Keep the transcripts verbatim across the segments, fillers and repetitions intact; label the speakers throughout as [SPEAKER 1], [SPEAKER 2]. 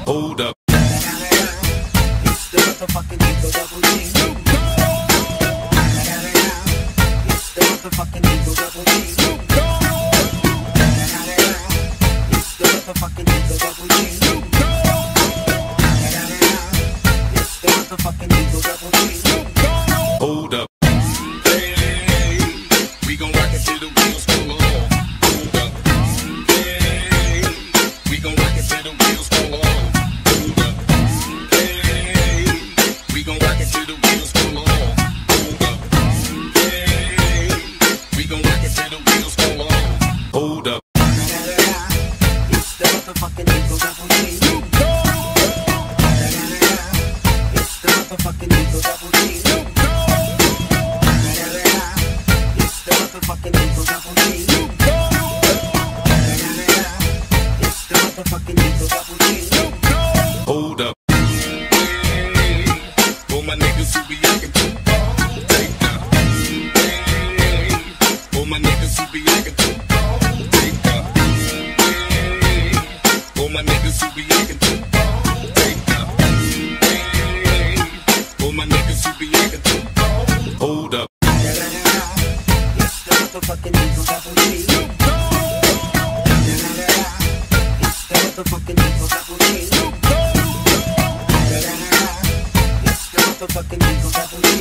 [SPEAKER 1] Hold up.
[SPEAKER 2] It's the motherfucking Eagle Double G. It's the motherfucking Eagle Double G. It's the motherfucking Eagle Double G. It's the motherfucking Eagle Double G.
[SPEAKER 1] Hold up. Hey, we gon' rock it till the wheels fall off. Hold up. Hey, we gon' rock it till the wheels fall off. Hold up. Hey, we gon' rock it till the wheels fall off. Hold up. Hey, we gon' rock it till the wheels fall off. Hold up.
[SPEAKER 2] It's the motherfucking Eagle Double G. It's the motherfucking Eagle Double G. It's the motherfucking Eagle Double G. It's the motherfucking Eagle Double G.
[SPEAKER 1] Hold up. Hey, for my niggas who be acting too bold, take that. Hey, for my niggas who be acting too bold, take that. Hey, for my niggas who be acting too bold, take that. Hey, for my niggas who be acting too bold, hold up.
[SPEAKER 2] It's the motherfucking Eagle Double G. It's the motherfucking Eagle Double G. It's the motherfucking Eagle Double G.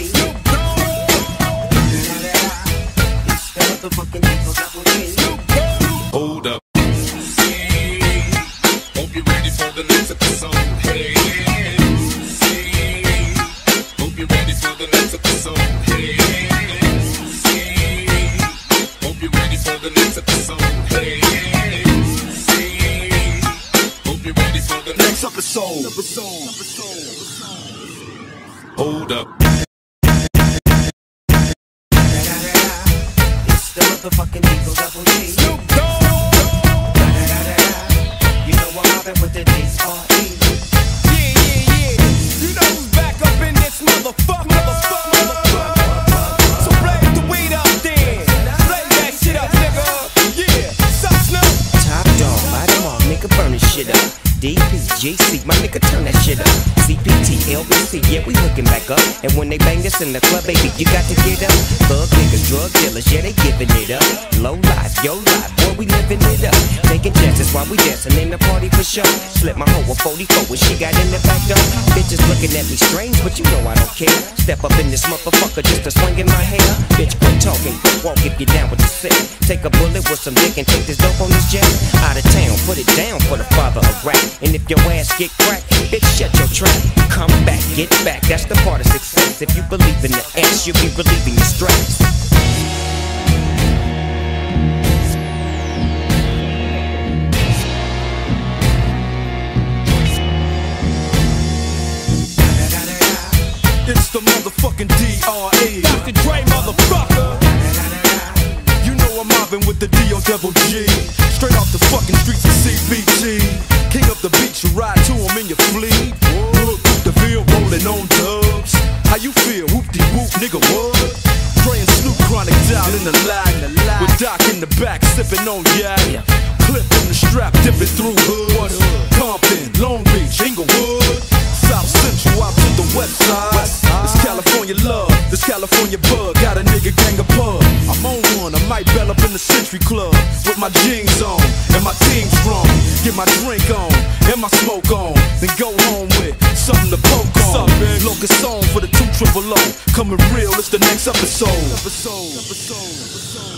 [SPEAKER 2] It's the motherfucking Eagle Double G.
[SPEAKER 1] Hold up. See, hope you're ready for the next episode. Hey, see, hope you're ready for the next episode. Hey, see, hope you're ready for the next episode. Hey, see, hope you're ready for the next episode. Hold up.
[SPEAKER 2] It's the motherfucking Eagle Double G. You know I'm mobbing with the D R E.
[SPEAKER 3] Yeah, yeah, yeah. You know who's back up in this motherfucker, motherfucker, motherfucker. So blaze the weed up then. Blaze that shit up, nigga. Yeah, suck Snoop.
[SPEAKER 4] Top dog, light 'em all, nigga, burn this shit up. D P, G C, my nigga, turn that shit up. C P T, L B C, yeah, we hooking back up. And when they bang this in the club, baby, you got to get up. Thug niggas, drug dealers, yeah, they giving it up. Low life, yo life, boy, we living it up. Taking chances while we dancing in the party for sure. Slip my hoe a forty-four when she got in the back door. Bitches looking at me strange, but you know I don't care. Step up in this motherfucker just to swing in my hair. Bitch, quit talking, quit walk if you down with the sick. Take a bullet with some dick and take this dope on this jet. Out of town, put it down for the father of rap. And if your ass get cracked, bitch, shut your trap. Come back, get back, that's the part of success. If you believe in the ass, you'll be relieving your stress.
[SPEAKER 3] It's the motherfucking D R E. Doctor Dre, motherfucker. You know I'm mobbing with the D O Double G. Straight off the fucking streets of C B G. King up the beach, you ride to him in your fleet. Look, whoop the field, rolling on dubs. How you feel? Whoop-de-whoop, nigga, what? Dre and Snoop Chronic down in the lag. With Doc in the back, sipping on yak. Clip in the strap, dipping through hoods. Compton, Long Beach, Inglewood. South Central out to the west side. This California love, this California bug. Got a nigga gang of pub. I'm on one, I might bell up in the Century Club. With my jeans on, and my team strong. Get my drink on, and my smoke on. Then go home with something to poke on. Locust song for the two triple O. Coming real, it's the next episode. Episode, episode, episode.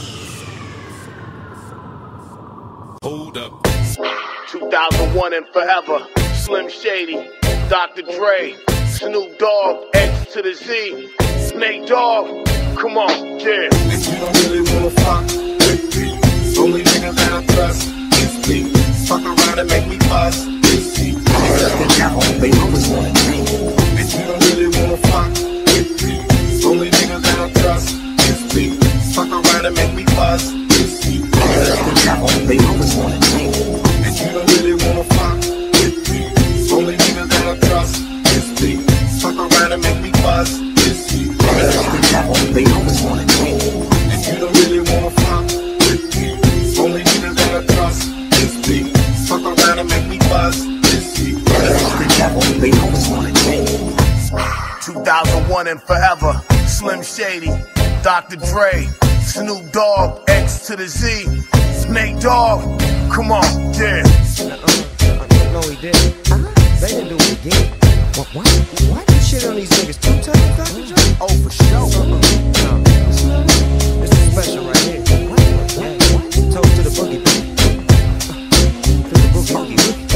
[SPEAKER 1] Hold up.
[SPEAKER 5] two thousand one and forever. Slim Shady, Doctor Dre, Snoop Dogg, X to the Z, Nate Dogg. Come on, yeah.
[SPEAKER 6] If you don't really wanna fuck with me, only nigga that I trust is me. Fuck around and make me fuss, is me. They always wanna drink. If you don't really wanna fuck with me, only nigga that I trust is me. Fuck around and make me fuss, is me. They always wanna drink. If you don't really wanna fuck with me, only nigga that I trust is me. Fuck around and make me fuss, is me. They always wanna drink. If you don't really wanna fuck with me, only nigga that I trust is me. Fuck around and make me fuss, is me.
[SPEAKER 4] devil, they always wanna change.
[SPEAKER 5] two thousand one and forever, Slim Shady, Doctor Dre, Snoop Dogg, X to the Z, Nate Dogg, come on, yeah.
[SPEAKER 4] Uh-uh, no he didn't. Uh-huh. They didn't do it again. What, why, why you shit on these niggas two times, Doctor Dre? Oh, for sure. Uh-uh. No, this is special right here. What? What? What? Toast to the boogie, baby. To the boogie, boogie.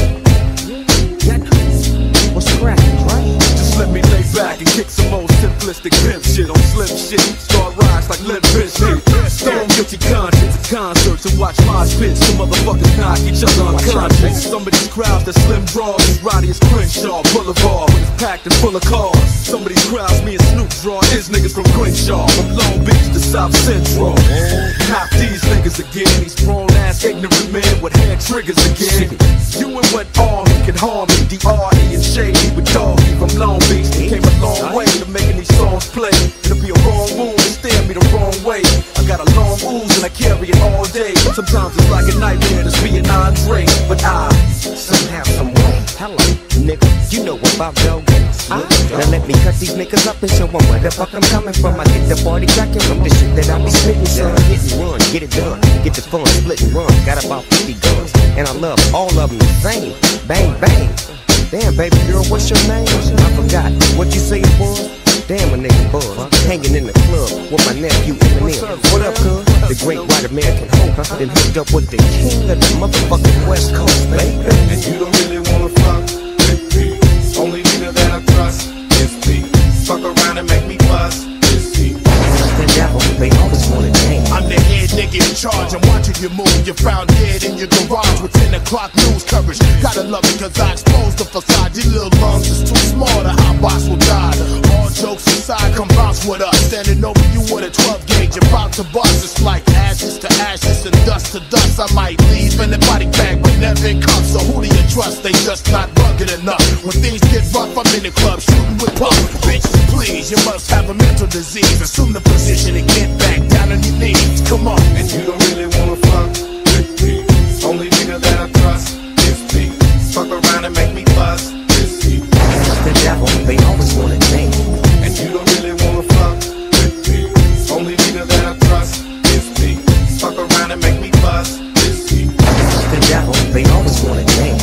[SPEAKER 4] Yeah. What's cracking, right?
[SPEAKER 3] Just let me lay back and kick some old simplistic pimp shit on slim shit. Start rise like Limp Bizkit. Stone guilty conscience at concerts and watch mosh pits. Some motherfuckers knock each other unconscious. Some of these crowds that Slim draws is Roddy as Crenshaw Boulevard when it's packed and full of cars. Some of these crowds me and Snoop draw is niggas from Crenshaw, from Long Beach to South Central. Not these niggas again, these grown ass ignorant men with hair triggers again. You and what all he can harm me, D R E and Shady with Doggy from Long Beach. They came a long way to making these songs play. It'll be a wrong move to stare me the wrong way. I got a long ooze and I carry it all day. Sometimes it's like a nightmare to be an Andre, but I
[SPEAKER 4] somehow, some way. Hello, nigga, you know about dog games. Uh, now let me cut these niggas up and show them where the fuck I'm coming from. I get the party cracking from the shit that I be spitting, son. Hit and run, get it done, get the fun, split and run. Got about fifty guns, and I love all of them the same. Bang, bang. Damn, baby girl, what's your name? I forgot what you say it was. Damn, a nigga buzz, hanging in the club with my nephew Eminem. What up, cuz? The great white American hope. Then hooked up with the king of the motherfucking West Coast, baby.
[SPEAKER 6] And you don't really wanna fuck with me. Only nigga that I trust is me. Fuck around and make me bust is me.
[SPEAKER 4] The devil, they always wanna change.
[SPEAKER 5] I'm the head nigga in charge, I'm watching you move. You found dead in your garage with ten o'clock news coverage. Gotta love it cause I exposed the facade. Your little lungs is too small, the hot box will die. All jokes aside, come bounce with us. Standing over you with a twelve gauge, about to bust. It's like ashes to ashes and dust to dust. I might leave in the body bag, but never in cuffs. So who do you trust? They just not rugged enough. When things get rough, I'm in the club shooting with pump. Bitches, please, you must have a mental disease. Assume the position and get back down on your knees. Come on.
[SPEAKER 6] And you don't really wanna fuck with me. Only nigga that I trust is me. Fuck around and make me bust is me.
[SPEAKER 4] The devil, they always wanna change.
[SPEAKER 6] And you don't really wanna fuck with me. Only nigga that I trust is me. Fuck around and make me bust is me.
[SPEAKER 4] The devil, they always wanna change.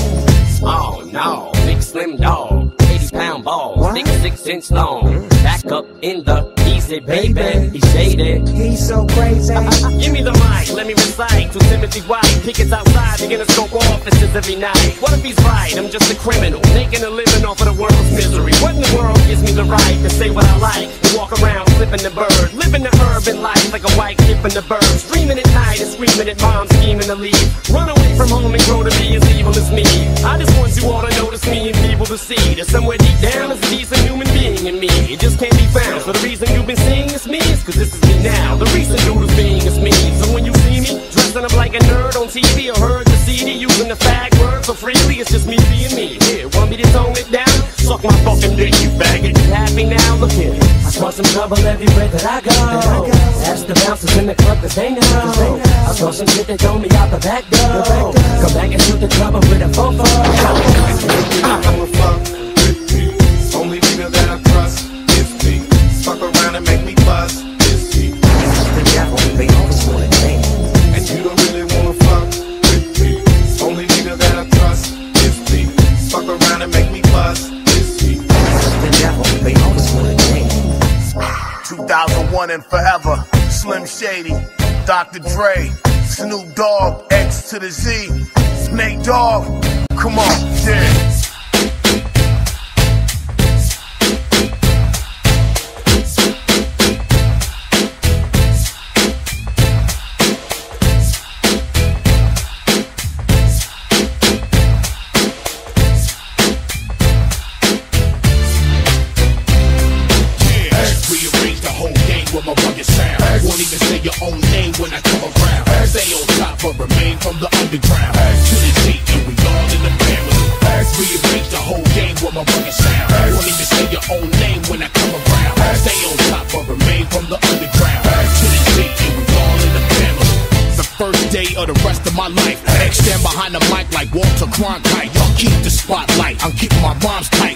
[SPEAKER 7] Oh no, big slim dog, eighty pound balls, big six inch long. Back up in the easy, baby. He's shady.
[SPEAKER 4] He's so crazy.
[SPEAKER 7] Give me the mic, let me recite to Timothy White. Pickets outside, begin to scope offices every night. What if he's right? I'm just a criminal, making a living off of the world's misery. What in the world gives me the right to say what I like? To walk around flipping the bird, living the urban life like a white kid from the burbs. Dreaming at night and screaming at mom, scheming to leave. Run away from home and grow to be as evil as me. I just want you all to notice me and people to see that somewhere deep down is a decent human being in me. It just can't be found. So the reason you've been seeing is me is cause this is me now. The reason dude is being is me. So when you see me dressing up like a nerd on T V or heard the C D using the fag word so freely, it's just me being me. Here, want me to tone it down? Suck my fucking dick, you faggot. You happy now? Look here. I saw some trouble everywhere that I go. Ask the bouncers in the club cause they know. I saw some shit that told me out the back door. Come back and shoot the club up with a fofo.
[SPEAKER 6] I wanna fuck with me. Only nigga that I trust is me. Fuck around and make me bust is me.
[SPEAKER 4] The devil, they always wanna change.
[SPEAKER 6] And you don't really wanna fuck with me. Only nigga that I trust is me. Fuck around and make me bust is me.
[SPEAKER 4] The devil, they always wanna change.
[SPEAKER 5] two thousand one and forever, Slim Shady, Doctor Dre, Snoop Dogg, X to the Z, Nate Dogg, come on, yeah.
[SPEAKER 1] My rugged sound. Won't even say your own name when I come around. Stay on top but remain from the underground. To the Z and we all in the family. Rearrange the whole game with my rugged sound. Won't even say your own name when I come around. Stay on top but remain from the underground. To the Z and we all in the family. The first day of the rest of my life, X stand behind the mic like Walter Cronkite. Y'all keep the spotlight, I'm keeping my rhymes tight.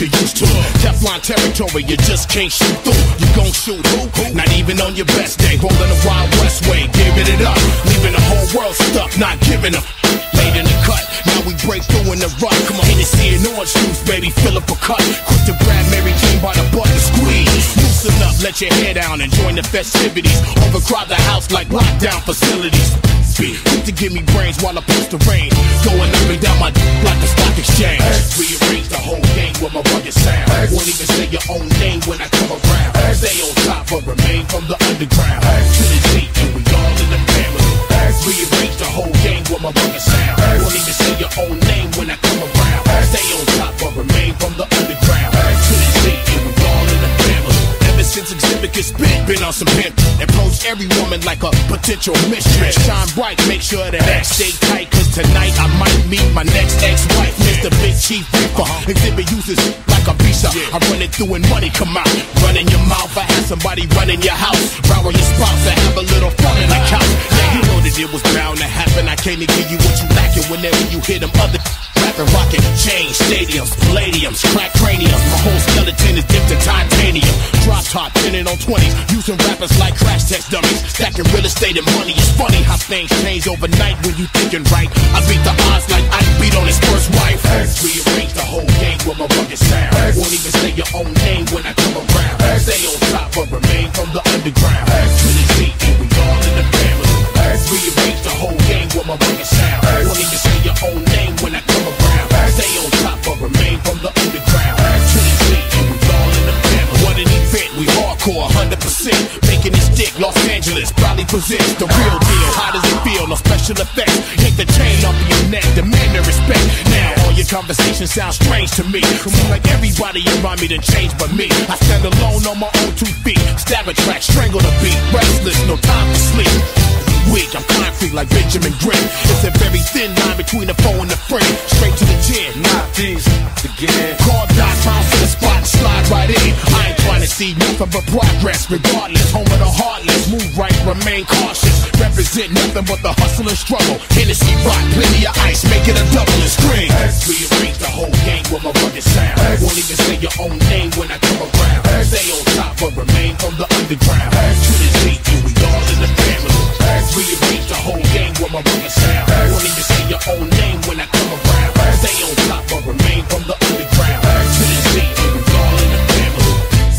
[SPEAKER 5] you're used to. Teflon territory, you just can't shoot through. You gon' shoot who? Not even on your best day. Rolling the Wild West way, giving it up. Leaving the whole world stuck, not giving up. Late in the cut, now we break through in the rut. Come on, Hennessy and orange juice, baby, fill up a cut. Quick to grab Mary Jane by the butt and squeeze. Loosen up, let your hair down and join the festivities. Overcrowd the house like lockdown facilities. Be quick to give me brains while I post the rain. Going up and down my d like the stock exchange. Rearrange the whole game with my rugged sound. Won't even say your own name when I come around. Stay on top but remain from the underground. To the Z and we all in the family. Rearrange the whole game with my rugged sound. Won't even say your own name when I come around. Stay on top but remain from the underground. To the Z and we all in the family. Ever since Exhibit can spit, been on some pimp. Approach every woman like a potential mistress. Shine bright, make sure that X stay tight. Cause tonight I might meet my next ex-wife, Mister Big Chief Reaper. Exhibit uses like a visa. I run it through and money come out. Run in your mouth, I have somebody run in your house. Borrow your spouse and have a little fun in the couch. Yeah, you know that it was bound to happen. I came to give you what you lacking whenever you hear them other rapping, rocking, chains, stadiums, palladiums, crack craniums. My whole skeleton is dipped in titanium. Drop top, pinning on twenties, using rappers like crash test dummies. Stacking real estate and money. It's funny how things change overnight when you thinking right. I beat the odds like I beat on his first wife. Rearrange the whole game with my rugged sound. Won't even say your own name when I come around. Stay on top but remain from the underground. To the Z and we all in the family. Rearrange the whole game with my rugged sound. Won't even say your own name when I come around. Stay on top but remain from the underground. To the Z and we all in the family. What an event, we hardcore one hundred percent. Making it stick, Los Angeles probably presents the real deal. How does it feel? No special effects. Hit the chain off of your neck, demand and respect. Now all your conversations sound strange to me. Seem like everybody around me done changed but me. I stand alone on my own two feet. Stab a track, strangle the beat. Restless, no time to sleep. Weak, I'm concrete like Benjamin Green. It's a very thin line between the foe and the friend. Straight to the chin, not these again. Call dot, bounce to the spot and slide right in. I ain't trying to see nothing but progress. Regardless, home of the heartless. Move right, remain cautious. Represent nothing but the hustle and struggle. Hennessy rock, plenty of ice, make it a double and scream. Rearrange the whole game with my rugged sound. Won't even say your own name when I come around. Stay on top but remain from the underground. To the Z and we all in the family. Rearrange the whole game with my rugged sound. Won't even say your own name when I come around. Stay on top but remain from the underground. To the Z and we all in the family.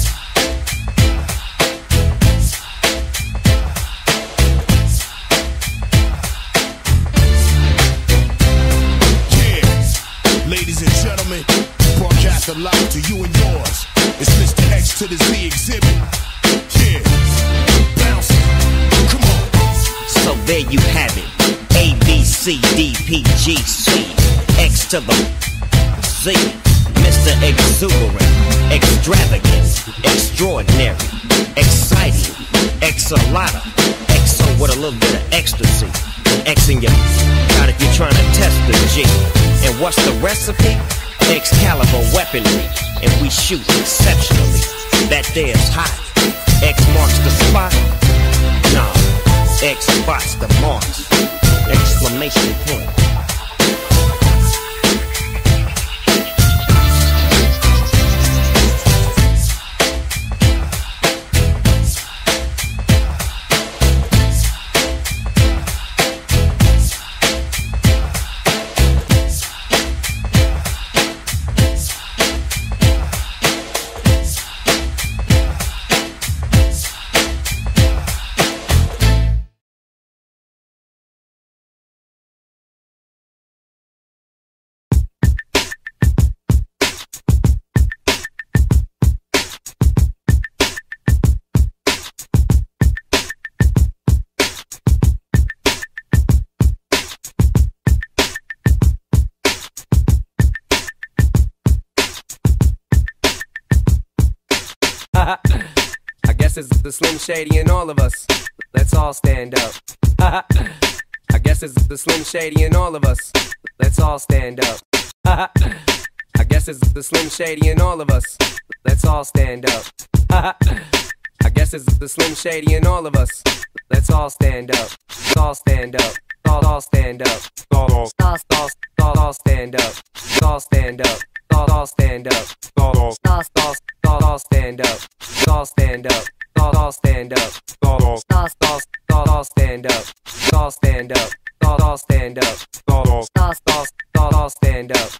[SPEAKER 5] Yeah, ladies and gentlemen, broadcast alive to you and yours. It's Mister X to the Z Exhibit. Yeah, bounce. Come on.
[SPEAKER 4] So there you have it. A, B, C, D, P, G, C, X to the Z. Mister Exuberant, extravagant, extraordinary, exciting, X-a-lotta, X-o with a little bit of ecstasy. And X in your out if you're trying to test the G. And what's the recipe? Excalibur weaponry. And we shoot exceptionally. That there's hot. X marks the spot. Nah. X spots the marks. Exclamation point.
[SPEAKER 8] I guess it's the Slim Shady in all of us. Let's all stand up. I guess it's the Slim Shady in all of us. Let's all stand up. I guess it's the Slim Shady in all of us. Let's all stand up. I guess it's the Slim Shady in all of us. Let's all stand up. All stand up. All all stand up. All all all all all stand up. All stand up. all, all stand up. All, all, all, all, all, all stand up. All stand up. All, all stand up. All, all, all, all, all, all stand up. All stand up. All, all stand up. All, all, all, all, all, all stand up.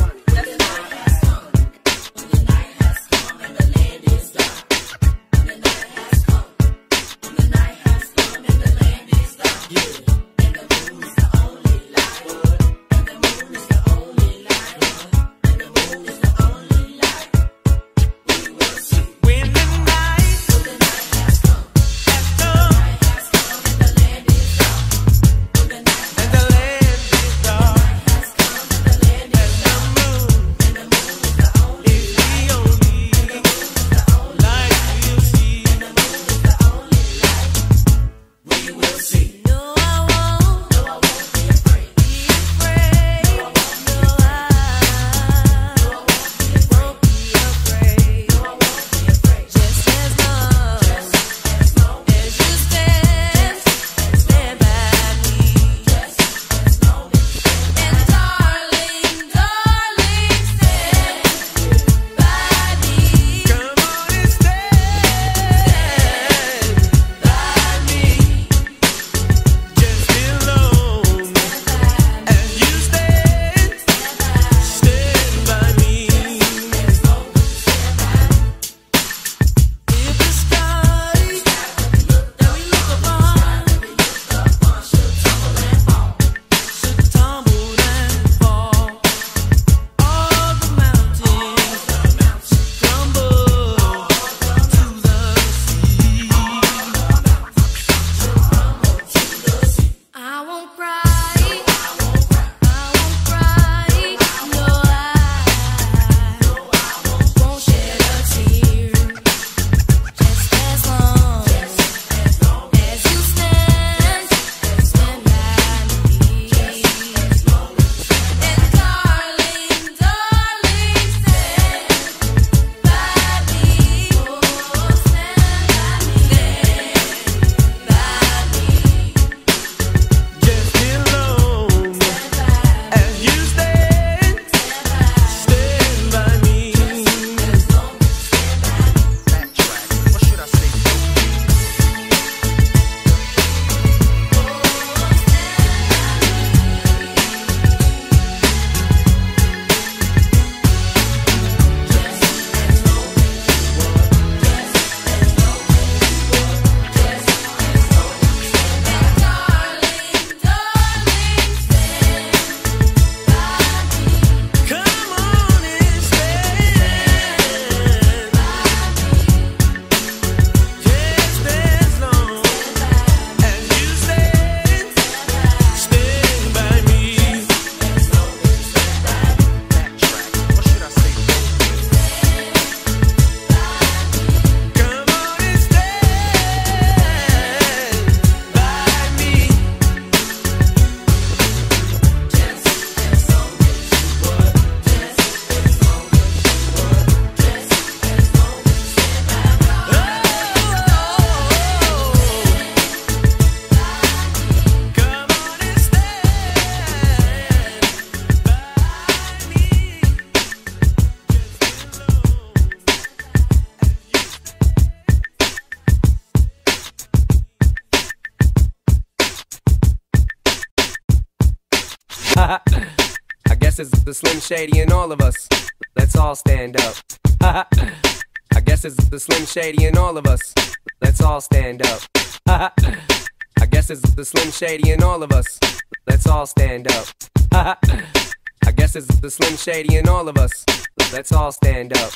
[SPEAKER 8] I guess it's the Slim Shady in all of us. Let's all stand up. I guess it's the Slim Shady in all of us. Let's all stand up. I guess it's the Slim Shady in all of us. Let's all stand up. I guess it's the Slim Shady in all of us. Let's all stand up.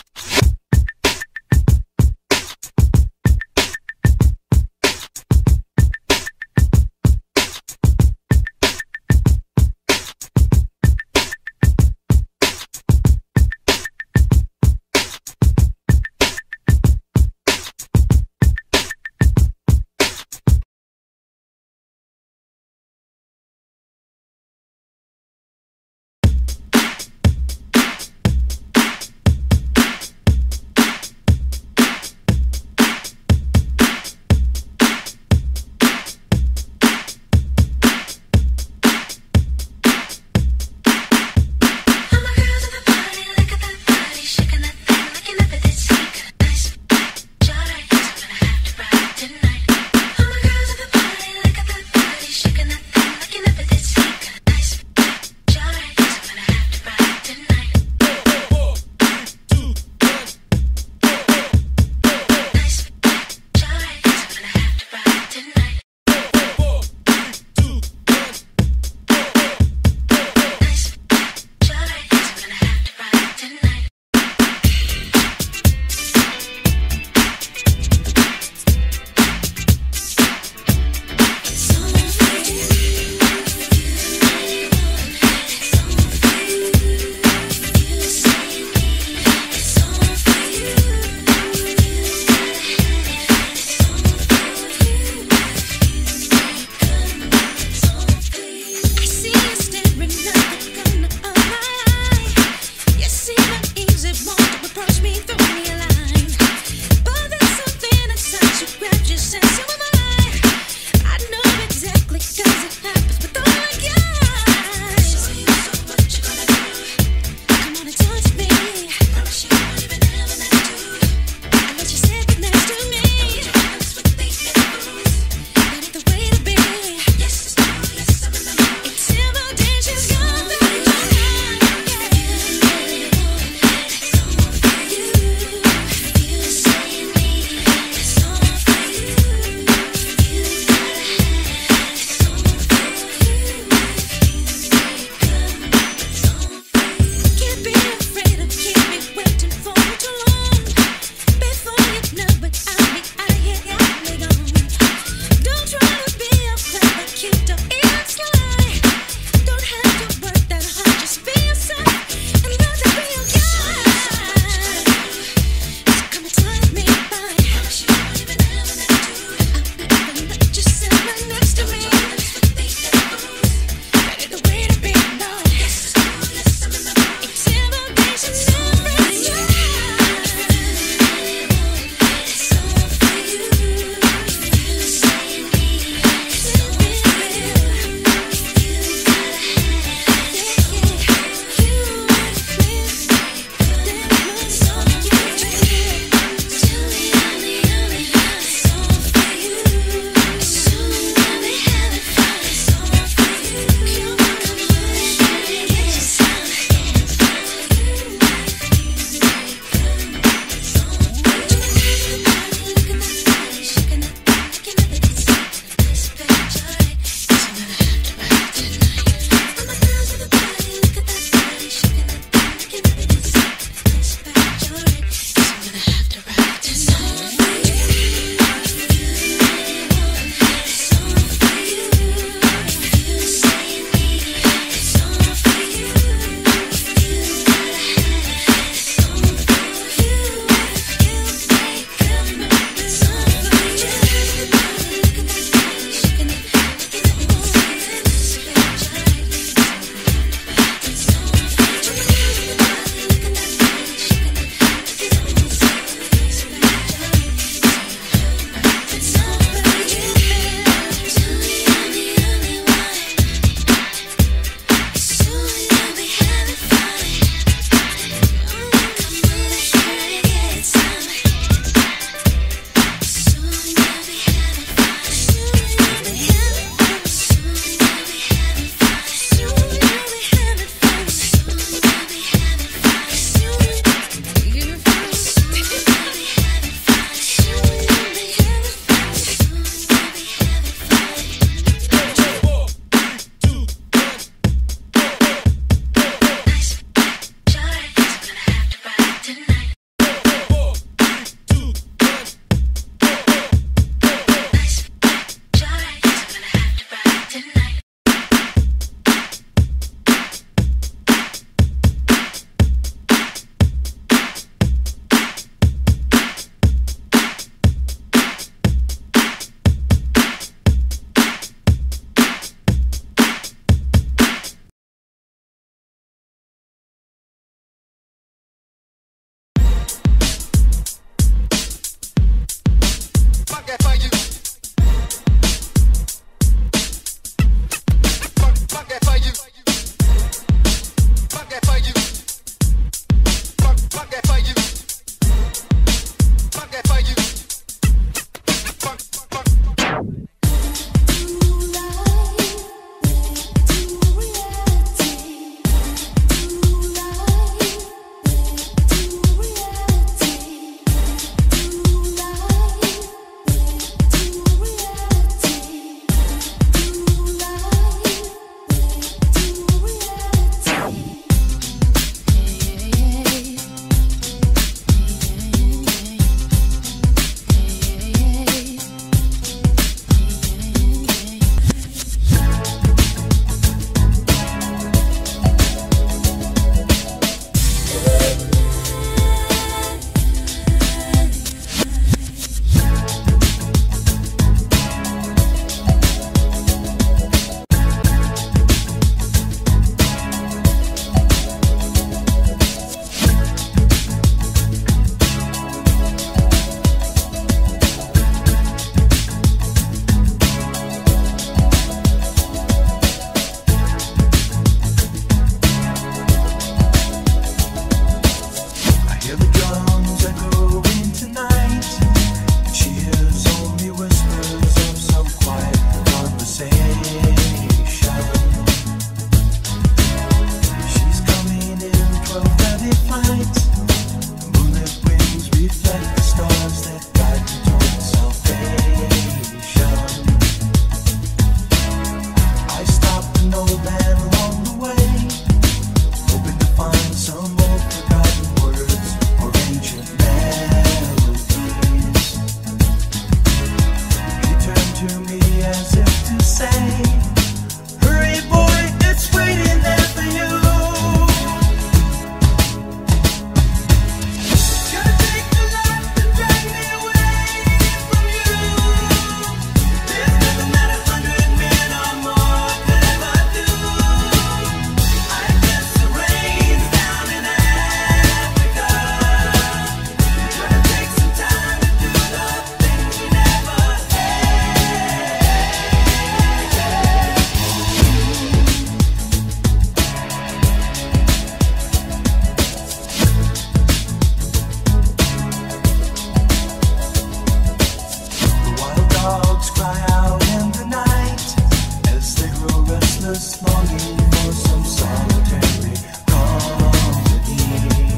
[SPEAKER 2] some solitary comedy.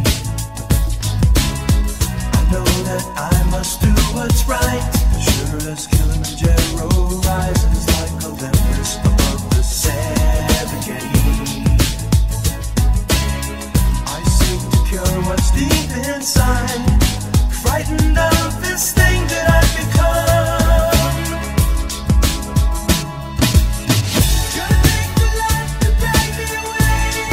[SPEAKER 2] I know that I must do what's right, sure as Kilimanjaro rises like Olympus above the Serengeti. I seek to cure what's deep inside, frightened of this thing that I've become. Gonna make the light to take me away.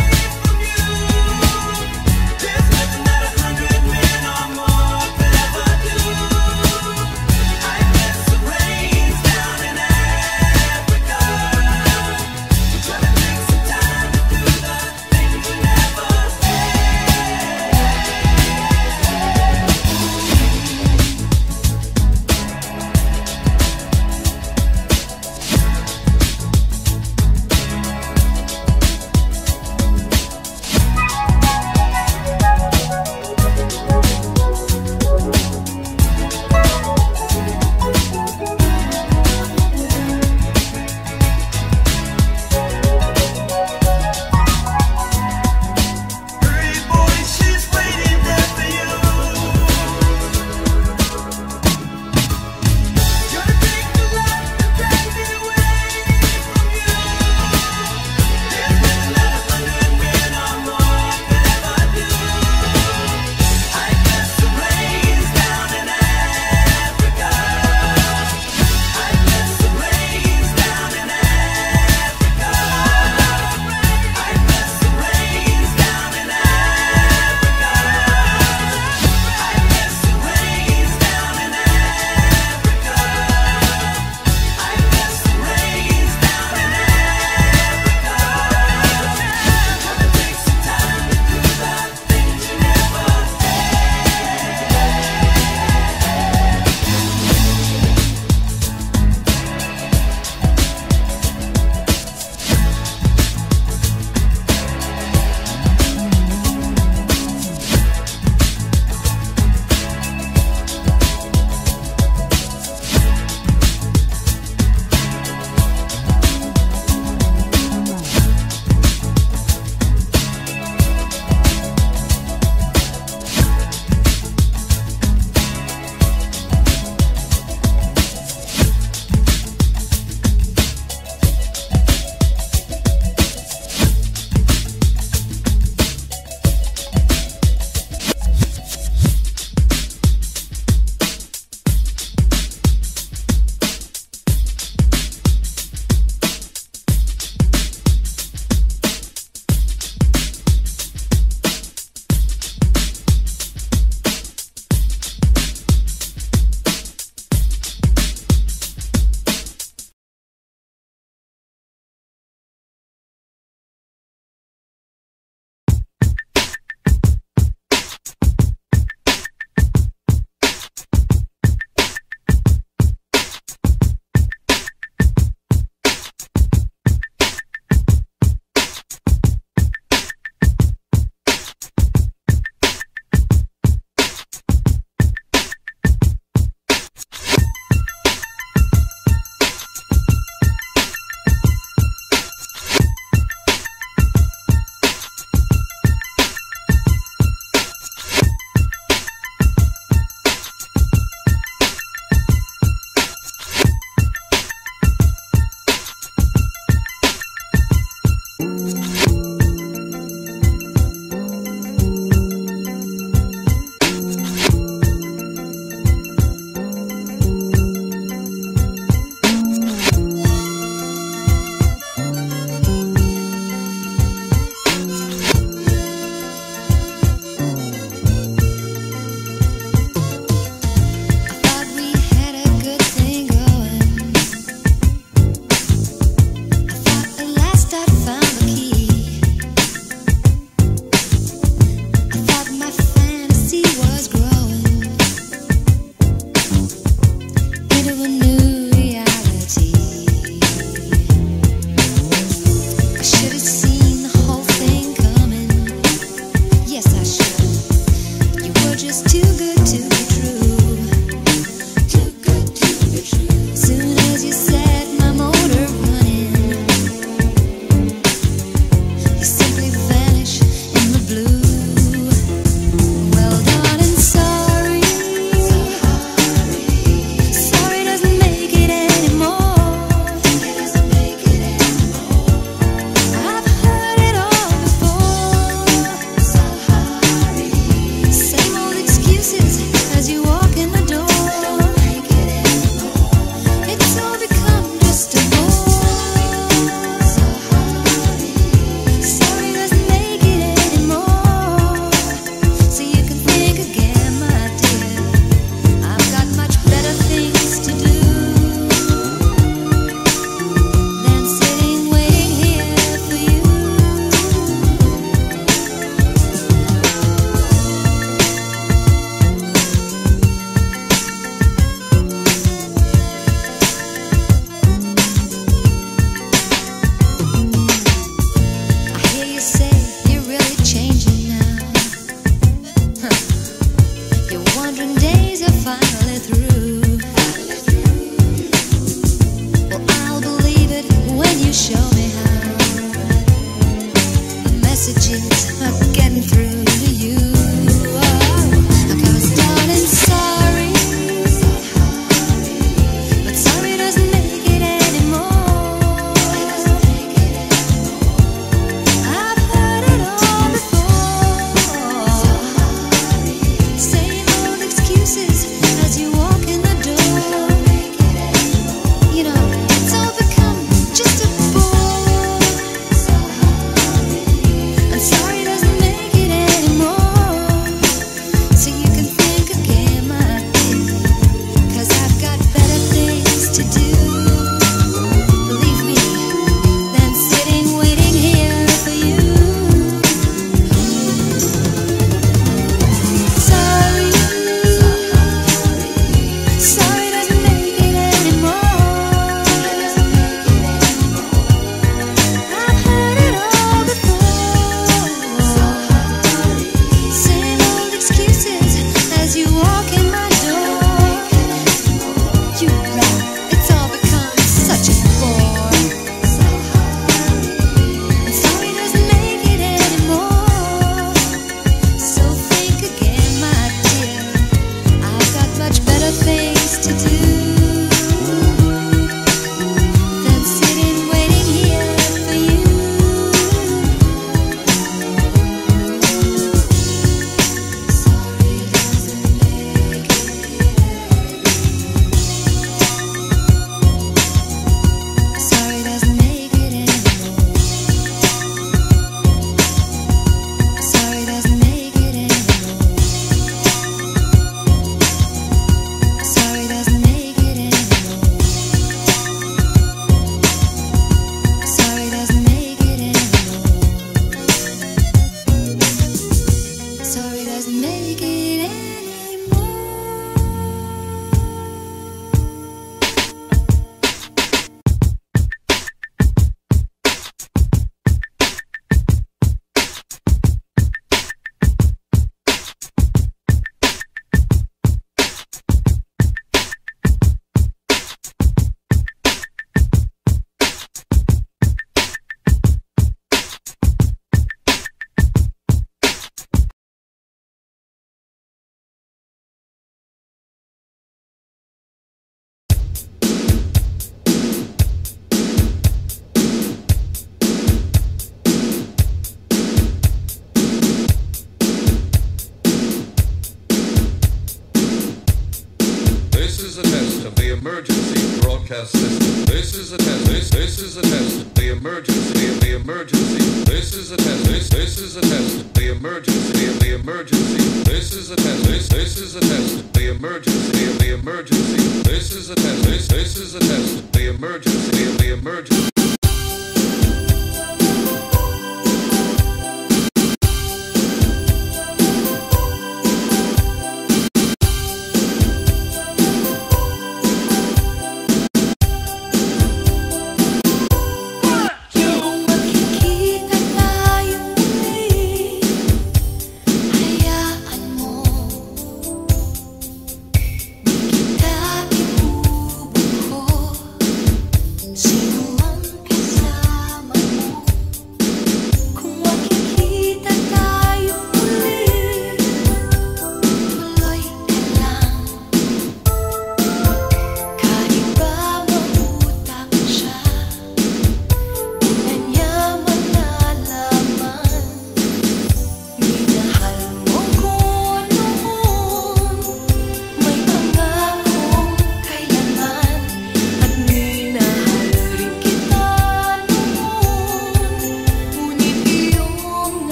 [SPEAKER 9] test system. This is a test. This this is a test. The emergency. The emergency. This is a test. This this is a test. The emergency. The emergency. This is a test. This this is a test. The emergency. The emergency. This is a test. This this is a test. The emergency. The emergency.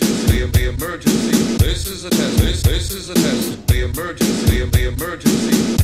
[SPEAKER 9] This is a test. This this is a test. The emergency. The emergency.